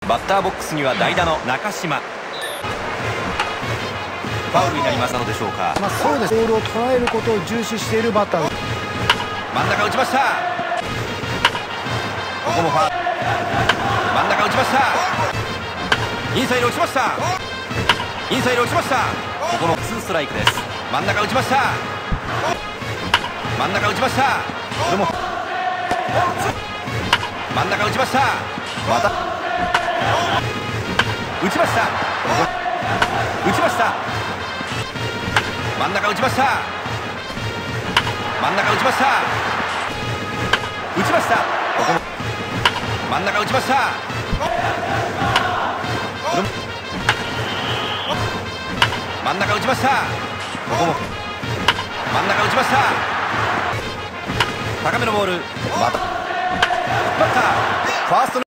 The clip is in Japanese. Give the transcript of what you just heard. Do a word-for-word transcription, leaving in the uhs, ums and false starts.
バッターボックスには代打の中島。ファウルになりましたのでしょうか。 まあそうです。ボールを捉えることを重視しているバッター。 真ん中打ちました。ここもファウル。真ん中打ちました。インサイド打ちました。インサイド打ちました。ここもツーストライクです。真ん中打ちました。真ん中打ちました。これも真ん中打ちました。また打ちました。打ちました。真ん中打ちました。真ん中打ちました。打ちました。ここも真ん中打ちました。真ん中打ちました。ここも真ん中打ちました。高めのボール。またバッターファーストの